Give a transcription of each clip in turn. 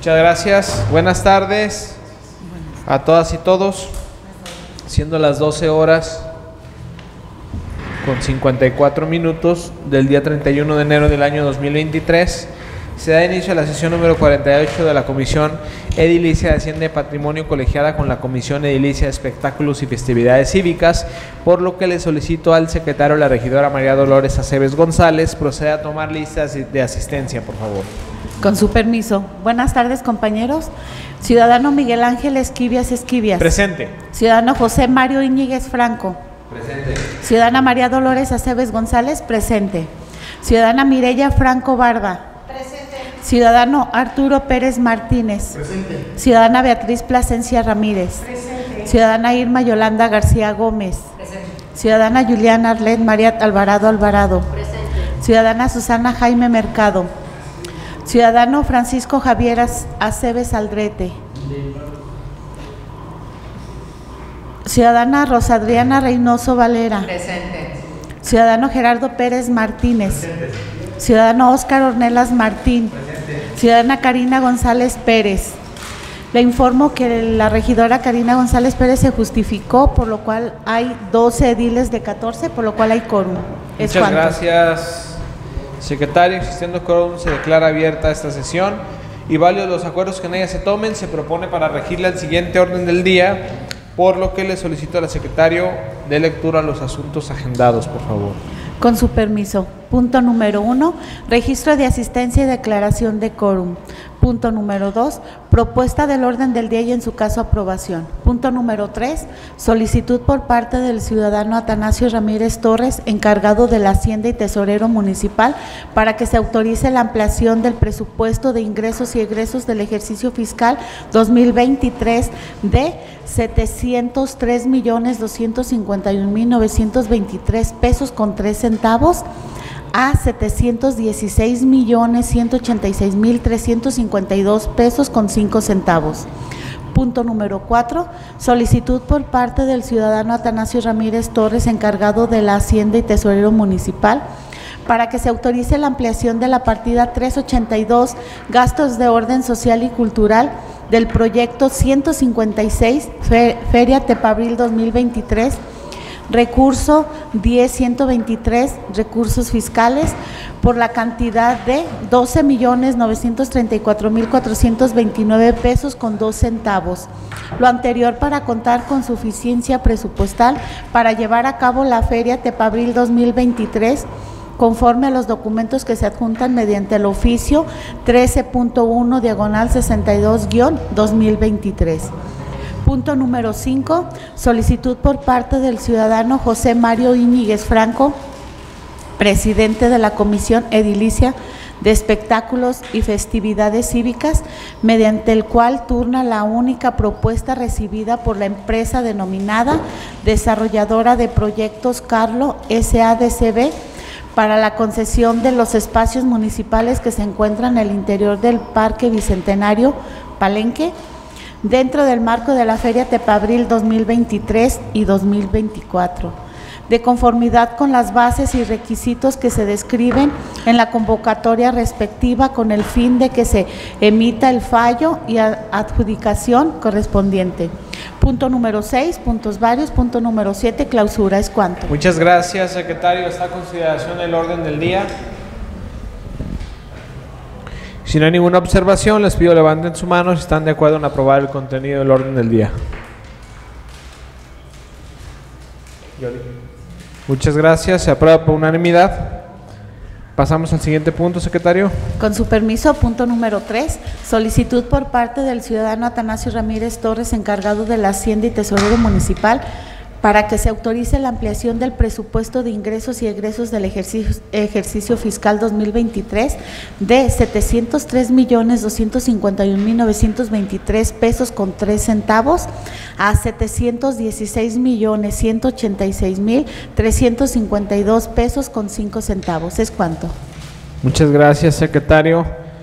Muchas gracias. Buenas tardes a todas y todos. Siendo las 12 horas con 54 minutos del día 31 de enero del año 2023, se da inicio a la sesión número 48 de la Comisión Edilicia de Hacienda y Patrimonio, colegiada con la Comisión Edilicia de Espectáculos y Festividades Cívicas, por lo que le solicito al secretario, la regidora María Dolores Aceves González, proceda a tomar listas de asistencia, por favor. Con su permiso. Buenas tardes, compañeros. Ciudadano Miguel Ángel Esquivias Esquivias. Presente. Ciudadano José Mario Íñiguez Franco. Presente. Ciudadana María Dolores Aceves González. Presente. Ciudadana Mireya Franco Barba. Presente. Ciudadano Arturo Pérez Martínez. Presente. Ciudadana Beatriz Plasencia Ramírez. Presente. Ciudadana Irma Yolanda García Gómez. Presente. Ciudadana Juliana Arlet María Alvarado Alvarado. Presente. Ciudadana Susana Jaime Mercado. Ciudadano Francisco Javier Aceves Aldrete. Ciudadana Rosa Adriana Reynoso Valera. Presente. Ciudadano Gerardo Pérez Martínez. Presente. Ciudadano Óscar Ornelas Martín. Presente. Ciudadana Karina González Pérez. Le informo que la regidora Karina González Pérez se justificó, por lo cual hay 12 ediles de 14, por lo cual hay quórum. Muchas gracias, secretario. Existiendo quórum, se declara abierta esta sesión y válidos los acuerdos que en ella se tomen, se propone para regirle al siguiente orden del día, por lo que le solicito al secretario de lectura los asuntos agendados, por favor. Con su permiso. Punto número 1, registro de asistencia y declaración de quórum. Punto número 2, propuesta del orden del día y en su caso aprobación. Punto número 3, solicitud por parte del ciudadano Atanasio Ramírez Torres, encargado de la Hacienda y Tesorero Municipal, para que se autorice la ampliación del presupuesto de ingresos y egresos del ejercicio fiscal 2023 de 703.251.923 pesos con 3 centavos a 716.186.352 pesos con 5 centavos. Punto número 4, solicitud por parte del ciudadano Atanasio Ramírez Torres, encargado de la Hacienda y Tesorero Municipal, para que se autorice la ampliación de la partida 382, gastos de orden social y cultural, del proyecto 156, Feria Tepabril 2023, recurso 10.123, recursos fiscales, por la cantidad de 12.934.429 pesos con 2 centavos. Lo anterior para contar con suficiencia presupuestal para llevar a cabo la Feria Tepabril 2023, conforme a los documentos que se adjuntan mediante el oficio 13.1/62-2023. Punto número 5, solicitud por parte del ciudadano José Mario Íñiguez Franco, presidente de la Comisión Edilicia de Espectáculos y Festividades Cívicas, mediante el cual turna la única propuesta recibida por la empresa denominada Desarrolladora de Proyectos Carlo S.A.D.C.B. para la concesión de los espacios municipales que se encuentran en el interior del Parque Bicentenario Palenque, dentro del marco de la Feria Tepabril 2023 y 2024, de conformidad con las bases y requisitos que se describen en la convocatoria respectiva, con el fin de que se emita el fallo y adjudicación correspondiente. Punto número 6, puntos varios. Punto número 7, clausura. ¿Es cuanto? Muchas gracias, secretario. Está a consideración el orden del día. Si no hay ninguna observación, les pido levanten su mano si están de acuerdo en aprobar el contenido del orden del día. Muchas gracias. Se aprueba por unanimidad. Pasamos al siguiente punto, secretario. Con su permiso, punto número 3, solicitud por parte del ciudadano Atanasio Ramírez Torres, encargado de la Hacienda y Tesorero Municipal, para que se autorice la ampliación del presupuesto de ingresos y egresos del ejercicio fiscal 2023 de 703.251.923 pesos con 3 centavos a 716.186.352 pesos con 5 centavos. ¿Es cuánto? Muchas gracias, secretario.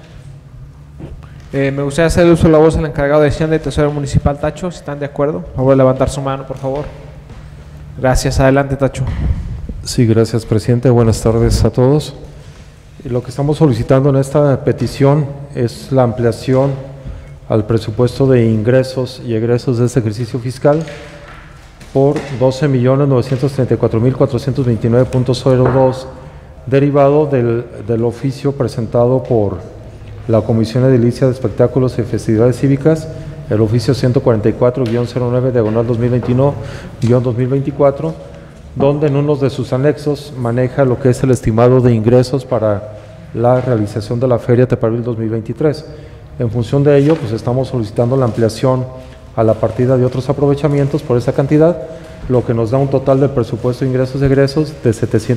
Me gustaría hacer uso de la voz al encargado de Hacienda y Tesorero Municipal, Tacho, si están de acuerdo. Por favor, levantar su mano, por favor. Gracias. Adelante, Tacho. Sí, gracias, presidente. Buenas tardes a todos. Lo que estamos solicitando en esta petición es la ampliación al presupuesto de ingresos y egresos de este ejercicio fiscal por 12.934.429.02, derivado del oficio presentado por la Comisión Edilicia de Espectáculos y Festividades Cívicas, el oficio 144-09, diagonal 2021-2024, donde en uno de sus anexos maneja lo que es el estimado de ingresos para la realización de la Feria Tepabril 2023. En función de ello, pues estamos solicitando la ampliación a la partida de otros aprovechamientos por esa cantidad, lo que nos da un total del presupuesto de ingresos y egresos de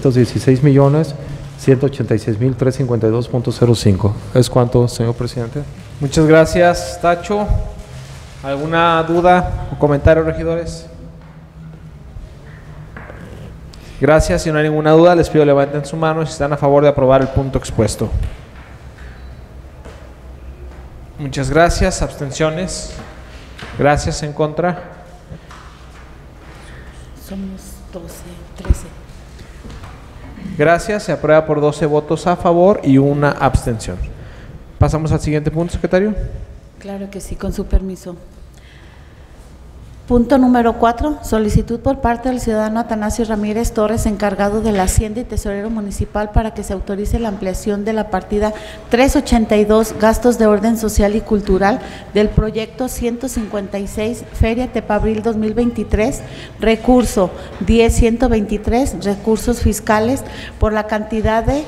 716.186.352.05. ¿Es cuánto, señor presidente? Muchas gracias, Tacho. ¿Alguna duda o comentario, regidores? Gracias. Si no hay ninguna duda, les pido levanten su mano si están a favor de aprobar el punto expuesto. Muchas gracias. ¿Abstenciones? Gracias. ¿En contra? Somos 12, 13. Gracias. Se aprueba por 12 votos a favor y una abstención. Pasamos al siguiente punto, secretario. Claro que sí, con su permiso. Punto número 4, solicitud por parte del ciudadano Atanasio Ramírez Torres, encargado de la Hacienda y Tesorero Municipal, para que se autorice la ampliación de la partida 382, gastos de orden social y cultural, del proyecto 156, Feria Tepabril 2023, recurso 10.123, recursos fiscales, por la cantidad de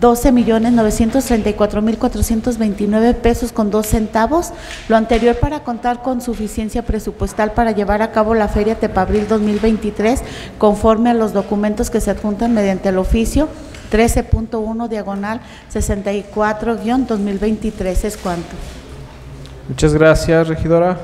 12.934.429 pesos con 2 centavos, lo anterior para contar con suficiencia presupuestal para llevar a cabo la Feria Tepabril 2023, conforme a los documentos que se adjuntan mediante el oficio 13.1 diagonal 64-2023. ¿Es cuánto? Muchas gracias, regidora.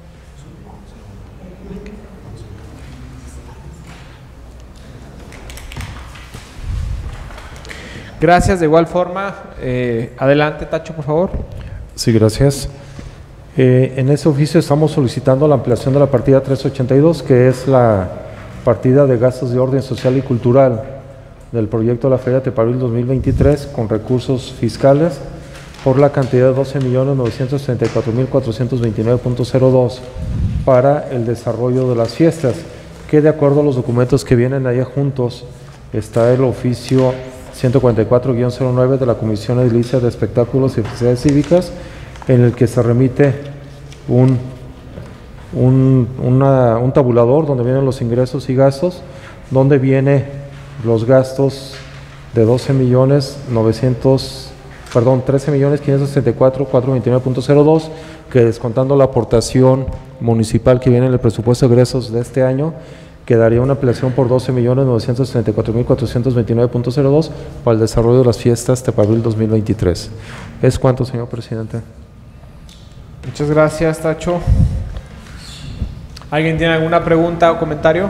Gracias. De igual forma, adelante, Tacho, por favor. Sí, gracias. En ese oficio estamos solicitando la ampliación de la partida 382, que es la partida de gastos de orden social y cultural del proyecto de la Feria Tepabril 2023, con recursos fiscales, por la cantidad de 12.934.429.02 para el desarrollo de las fiestas, que de acuerdo a los documentos que vienen ahí juntos, está el oficio 144-09 de la Comisión Edilicia de Espectáculos y Festividades Cívicas, en el que se remite un tabulador donde vienen los ingresos y gastos, donde viene los gastos de 13.564.429.02, que descontando la aportación municipal que viene en el presupuesto de egresos de este año, quedaría una ampliación por 12.934.429.02 para el desarrollo de las fiestas Tepabril 2023. ¿Es cuánto, señor presidente? Muchas gracias, Tacho. ¿Alguien tiene alguna pregunta o comentario?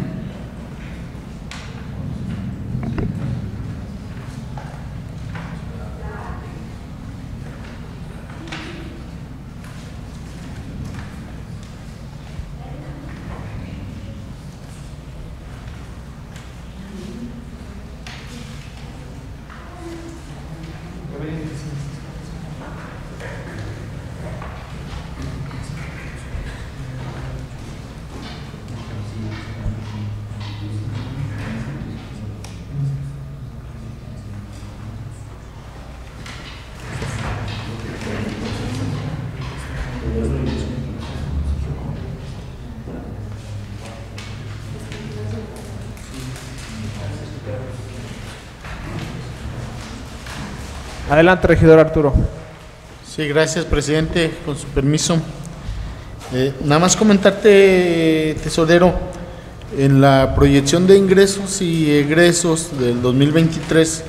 Adelante, regidor Arturo. Sí, gracias, presidente, con su permiso. Nada más comentarte, tesorero, en la proyección de ingresos y egresos del 2023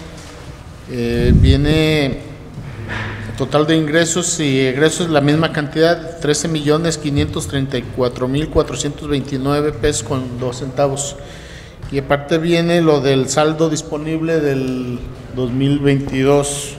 viene total de ingresos y egresos la misma cantidad, 13.534.429 pesos con 2 centavos. Y aparte viene lo del saldo disponible del 2022.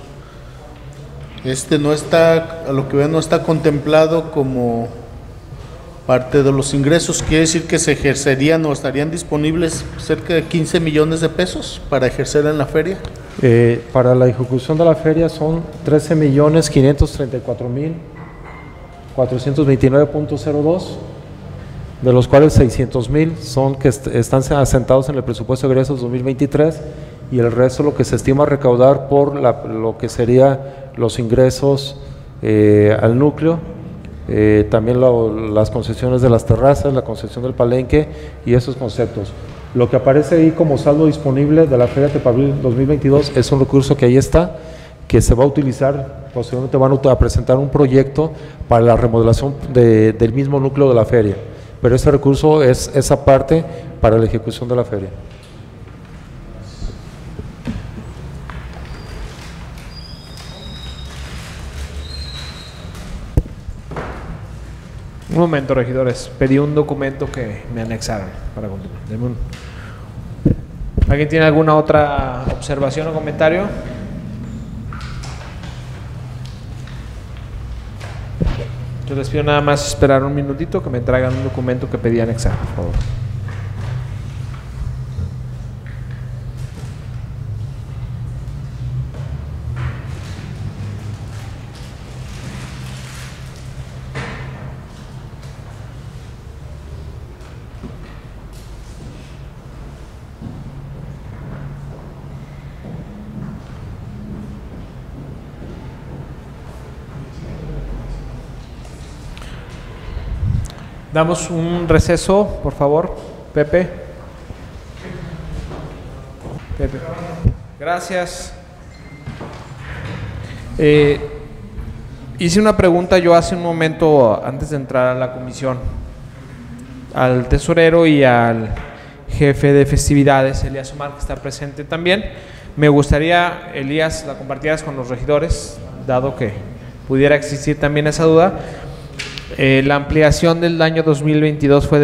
No está, a lo que veo, no está contemplado como parte de los ingresos. Quiere decir que se ejercerían o estarían disponibles cerca de 15 millones de pesos para ejercer en la feria. Para la ejecución de la feria son 13.534.000 429.02, de los cuales 600,000 son que están asentados en el presupuesto de egresos 2023 y el resto lo que se estima recaudar por lo que sería los ingresos al núcleo, también las concesiones de las terrazas, la concesión del palenque y esos conceptos. Lo que aparece ahí como saldo disponible de la Feria Tepabril 2022 es un recurso que ahí está, que se va a utilizar, posteriormente van a presentar un proyecto para la remodelación del mismo núcleo de la feria, pero ese recurso es esa parte para la ejecución de la feria. Un momento, regidores. Pedí un documento que me anexaron para continuar. ¿Alguien tiene alguna otra observación o comentario? Yo les pido nada más esperar un minutito que me traigan un documento que pedí anexar, por favor. Damos un receso, por favor, Pepe. Gracias. Hice una pregunta yo hace un momento, antes de entrar a la comisión, al tesorero y al jefe de festividades, Elías Omar, que está presente también. Me gustaría, Elías, la compartieras con los regidores, dado que pudiera existir también esa duda. La ampliación del año 2022 fue de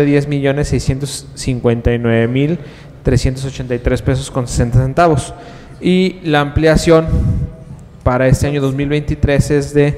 10,659,383 pesos con 60 centavos y la ampliación para este año 2023 es de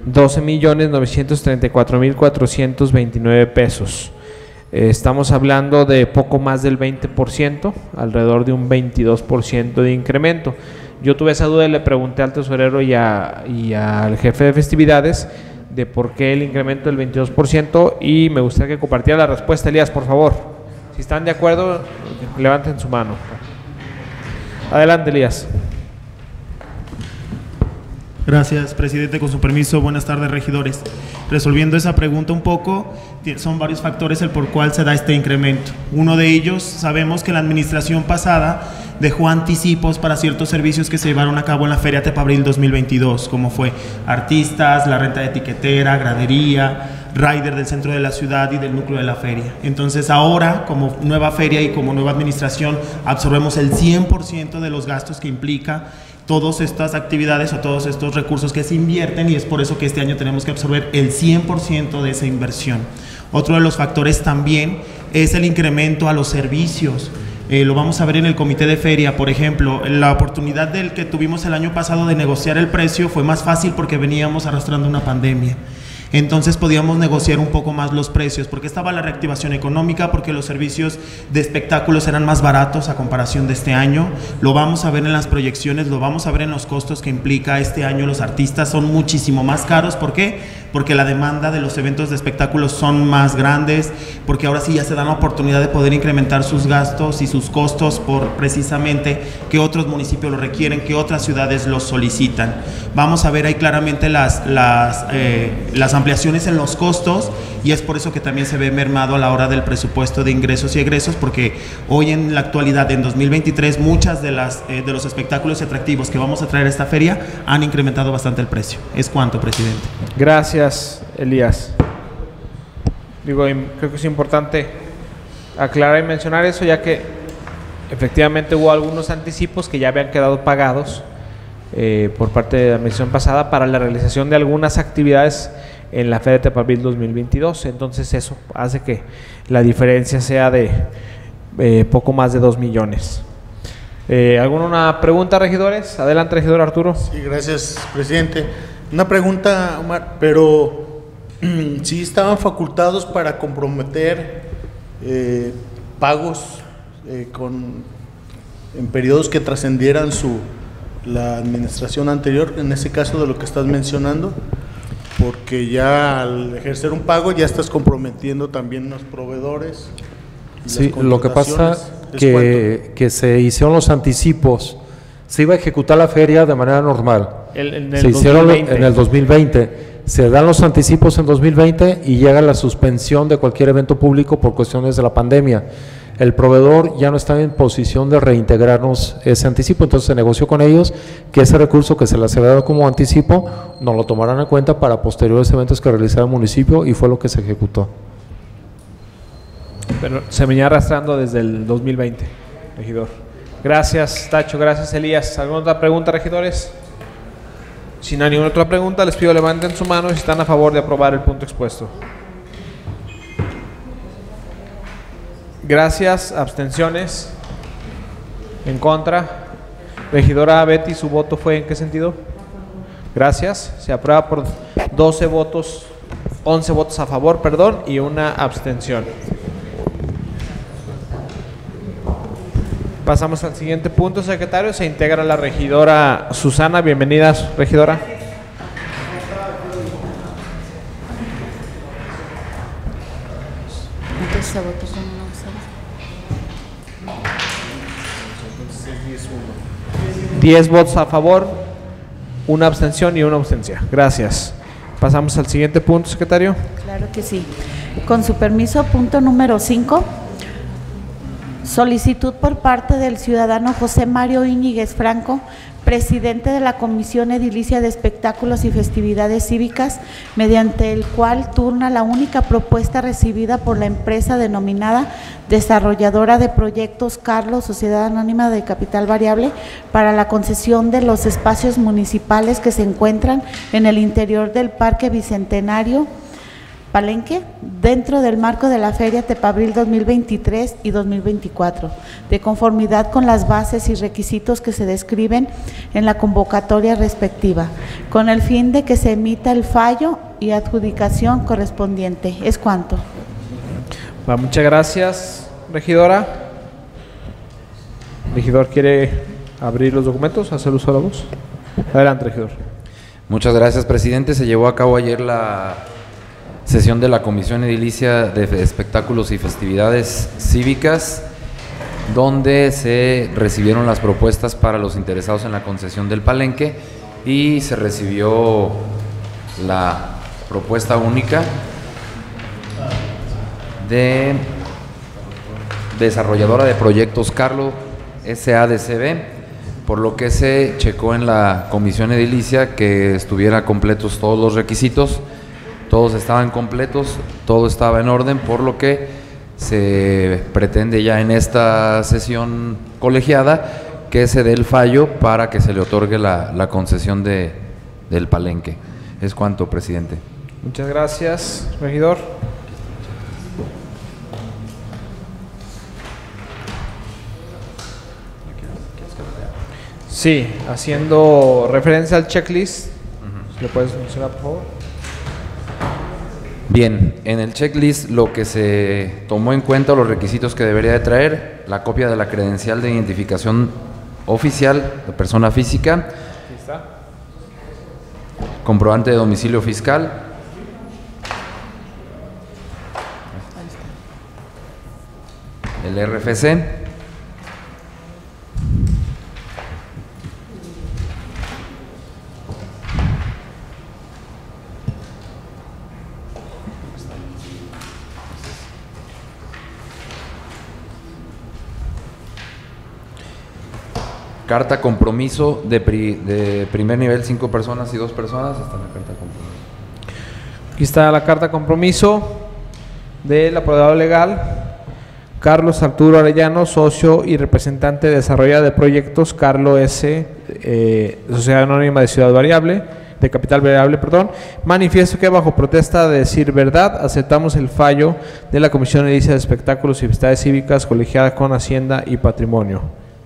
12,934,429 pesos. Estamos hablando de poco más del 20%, alrededor de un 22% de incremento. Yo tuve esa duda y le pregunté al tesorero y al jefe de festividades de por qué el incremento del 22% y me gustaría que compartiera la respuesta. Elías, por favor. Si están de acuerdo, levanten su mano. Adelante, Elías. Gracias, presidente. Con su permiso, buenas tardes, regidores. Resolviendo esa pregunta un poco, son varios factores el por cual se da este incremento. Uno de ellos, sabemos que la administración pasada dejó anticipos para ciertos servicios que se llevaron a cabo en la Feria Tepabril 2022, como fue artistas, la renta de etiquetera, gradería, rider del centro de la ciudad y del núcleo de la feria. Entonces ahora, como nueva feria y como nueva administración, absorbemos el 100% de los gastos que implica todas estas actividades o todos estos recursos que se invierten, y es por eso que este año tenemos que absorber el 100% de esa inversión. Otro de los factores también es el incremento a los servicios. Lo vamos a ver en el comité de feria, por ejemplo, la oportunidad del que tuvimos el año pasado de negociar el precio fue más fácil porque veníamos arrastrando una pandemia. Entonces podíamos negociar un poco más los precios, porque estaba la reactivación económica, porque los servicios de espectáculos eran más baratos a comparación de este año. Lo vamos a ver en las proyecciones, lo vamos a ver en los costos que implica este año. Los artistas son muchísimo más caros. ¿Por qué? Porque la demanda de los eventos de espectáculos son más grandes, porque ahora sí ya se dan la oportunidad de poder incrementar sus gastos y sus costos por precisamente que otros municipios lo requieren, que otras ciudades los solicitan. Vamos a ver ahí claramente las ampliaciones en los costos, y es por eso que también se ve mermado a la hora del presupuesto de ingresos y egresos, porque hoy en la actualidad, en 2023, muchas de los espectáculos y atractivos que vamos a traer a esta feria han incrementado bastante el precio. ¿Es cuánto, presidente? Gracias, Elías. Creo que es importante aclarar y mencionar eso, ya que efectivamente hubo algunos anticipos que ya habían quedado pagados por parte de la administración pasada para la realización de algunas actividades en la Feria de Tepabril 2022. Entonces eso hace que la diferencia sea de poco más de 2 millones. ¿Alguna pregunta, regidores? Adelante, regidor Arturo. Sí, gracias, presidente. Una pregunta, Omar, pero ¿sí estaban facultados para comprometer pagos en periodos que trascendieran la administración anterior, en ese caso de lo que estás mencionando? porque ya al ejercer un pago ya estás comprometiendo también los proveedores. Y Sí, las lo que pasa contrataciones. que se hicieron los anticipos, se iba a ejecutar la feria de manera normal. En Se el hicieron 2020. en el 2020, se dan los anticipos en 2020 y llega la suspensión de cualquier evento público por cuestiones de la pandemia. El proveedor ya no está en posición de reintegrarnos ese anticipo, entonces se negoció con ellos que ese recurso que se les había dado como anticipo nos lo tomarán en cuenta para posteriores eventos que realizara el municipio y fue lo que se ejecutó. Pero se venía arrastrando desde el 2020, regidor. Gracias, Tacho. Gracias, Elías. ¿Alguna otra pregunta, regidores? Si no hay ninguna otra pregunta, les pido levanten su mano si están a favor de aprobar el punto expuesto. Gracias. Abstenciones. En contra. Regidora Betty, ¿su voto fue en qué sentido? Gracias. Se aprueba por 11 votos a favor, perdón, y una abstención. Pasamos al siguiente punto, secretario. Se integra la regidora Susana. Bienvenida, regidora. Entonces se votó con una ausencia. 10 votos a favor, una abstención y una ausencia. Gracias. Pasamos al siguiente punto, secretario. Claro que sí. Con su permiso, punto número 5. Solicitud por parte del ciudadano José Mario Íñiguez Franco, presidente de la Comisión Edilicia de Espectáculos y Festividades Cívicas, mediante el cual turna la única propuesta recibida por la empresa denominada Desarrolladora de Proyectos Carlos, Sociedad Anónima de Capital Variable, para la concesión de los espacios municipales que se encuentran en el interior del Parque Bicentenario Palenque, dentro del marco de la Feria Tepabril 2023 y 2024, de conformidad con las bases y requisitos que se describen en la convocatoria respectiva, con el fin de que se emita el fallo y adjudicación correspondiente. ¿Es cuanto? Muchas gracias, regidora. ¿Regidor quiere abrir los documentos, hacer uso de la voz? Adelante, regidor. Muchas gracias, presidente. Se llevó a cabo ayer la sesión de la Comisión Edilicia de Espectáculos y Festividades Cívicas, donde se recibieron las propuestas para los interesados en la concesión del Palenque y se recibió la propuesta única de Desarrolladora de Proyectos Carlos SADCB, por lo que se checó en la Comisión Edilicia que estuviera completos todos los requisitos. Todos estaban completos, todo estaba en orden, por lo que se pretende ya en esta sesión colegiada que se dé el fallo para que se le otorgue la concesión del Palenque. Es cuanto, presidente. Muchas gracias, regidor. Sí, haciendo referencia al checklist, ¿le puedes mencionar, por favor? Bien, en el checklist lo que se tomó en cuenta, los requisitos que debería de traer, la copia de la credencial de identificación oficial de persona física, Aquí está. comprobante de domicilio fiscal, el RFC, carta compromiso de primer nivel, 5 personas y 2 personas. Está en la carta compromiso. Aquí está la carta compromiso del apoderado legal Carlos Arturo Arellano, socio y representante de desarrolladora de proyectos Carlos S. Sociedad Anónima de Ciudad Variable, de Capital Variable, perdón. Manifiesto que bajo protesta de decir verdad aceptamos el fallo de la Comisión Edilicia de Espectáculos y Festividades Cívicas colegiada con Hacienda y Patrimonio.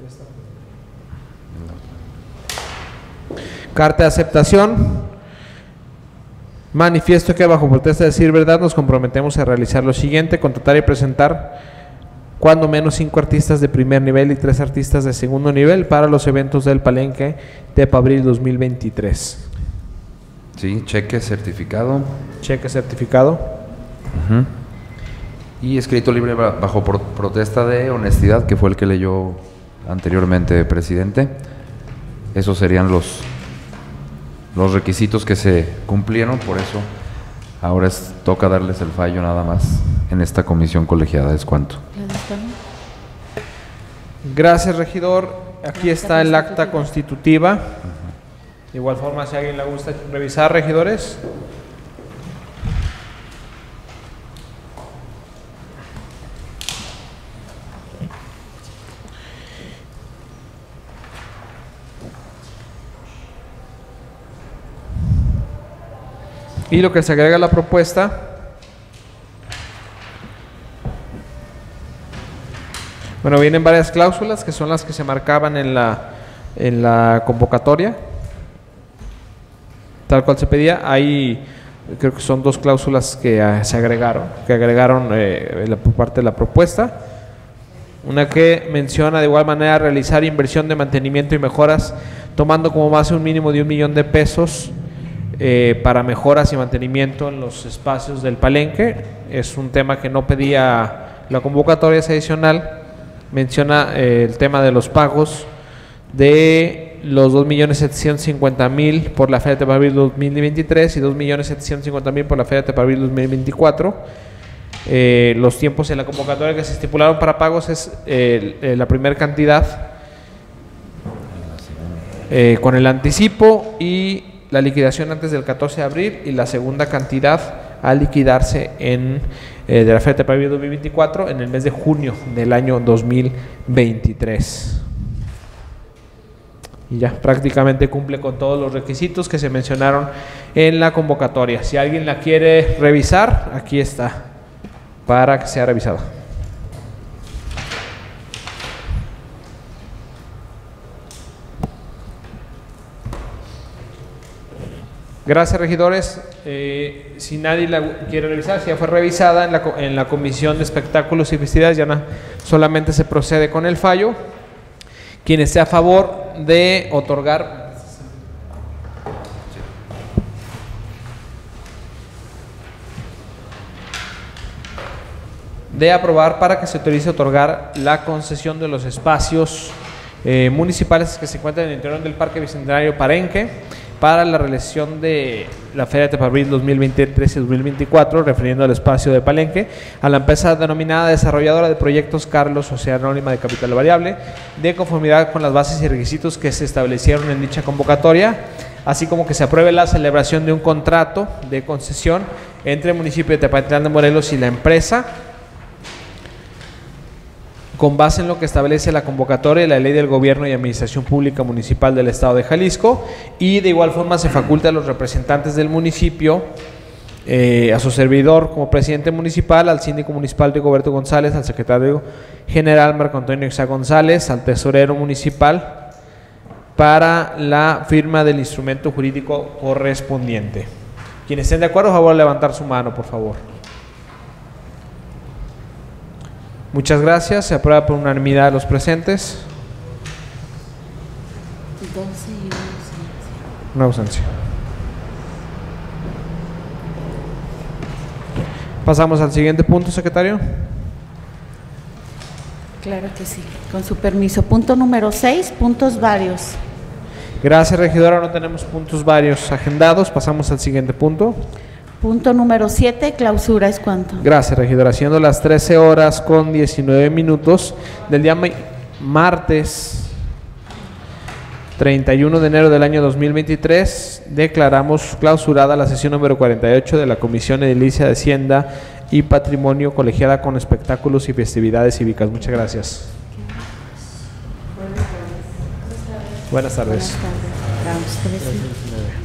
Carta de aceptación. Manifiesto que bajo protesta de decir verdad nos comprometemos a realizar lo siguiente: contratar y presentar cuando menos 5 artistas de primer nivel y 3 artistas de segundo nivel para los eventos del Palenque Tepabril 2023. Sí, cheque certificado. Cheque certificado. Ujú. Y escrito libre bajo protesta de honestidad, que fue el que leyó anteriormente, presidente. Esos serían los requisitos que se cumplieron, por eso ahora toca darles el fallo nada más en esta comisión colegiada. Es cuanto. Gracias, regidor. Aquí está el acta constitutiva. De igual forma, si a alguien le gusta revisar, regidores. Y lo que se agrega a la propuesta, bueno, vienen varias cláusulas que son las que se marcaban en la convocatoria, tal cual se pedía. Hay, creo que son 2 cláusulas que se agregaron, por parte de la propuesta. Una que menciona de igual manera realizar inversión de mantenimiento y mejoras, tomando como base un mínimo de 1 millón de pesos para mejoras y mantenimiento en los espacios del Palenque. Es un tema que no pedía la convocatoria, es adicional. Menciona el tema de los pagos de los 2.750.000 por la Feria de Tepabil 2023 y 2.750.000 por la Feria de Tepabil 2024. Los tiempos en la convocatoria que se estipularon para pagos es la primera cantidad con el anticipo y la liquidación antes del 14 de abril, y la segunda cantidad a liquidarse de la Feria de Tepabil 2024 en el mes de junio del año 2023. Y ya prácticamente cumple con todos los requisitos que se mencionaron en la convocatoria. Si alguien la quiere revisar, aquí está para que sea revisada. Gracias, regidores. Si nadie la quiere revisar, si ya fue revisada en la Comisión de Espectáculos y Festividades, ya solamente se procede con el fallo. Quien esté a favor de otorgar aprobar para que se autorice otorgar la concesión de los espacios municipales que se encuentran en el interior del Parque Bicentenario Palenque para la realización de la Feria de Tepabil 2023 y 2024, refiriendo al espacio de Palenque, a la empresa denominada desarrolladora de proyectos Carlos, Sociedad Anónima de Capital Variable, de conformidad con las bases y requisitos que se establecieron en dicha convocatoria, así como que se apruebe la celebración de un contrato de concesión entre el municipio de Tepatitlán de Morelos y la empresa, con base en lo que establece la convocatoria y la Ley del Gobierno y Administración Pública Municipal del Estado de Jalisco, y de igual forma se faculta a los representantes del municipio, a su servidor como presidente municipal, al síndico municipal Rigoberto González, al secretario general Marco Antonio Ixá González, al tesorero municipal, para la firma del instrumento jurídico correspondiente. Quienes estén de acuerdo, por favor, levantar su mano, por favor. Muchas gracias. Se aprueba por unanimidad de los presentes. 12 y una ausencia. Pasamos al siguiente punto, secretario. Claro que sí. Con su permiso. Punto número 6, puntos varios. Gracias, regidora. No tenemos puntos varios agendados. Pasamos al siguiente punto. Punto número 7, clausura. ¿Es cuánto? Gracias, regidora. Siendo las 13 horas con 19 minutos del día martes 31 de enero del año 2023, declaramos clausurada la sesión número 48 de la Comisión Edilicia de Hacienda y Patrimonio, colegiada con espectáculos y festividades cívicas. Muchas gracias. Buenas tardes. Buenas tardes.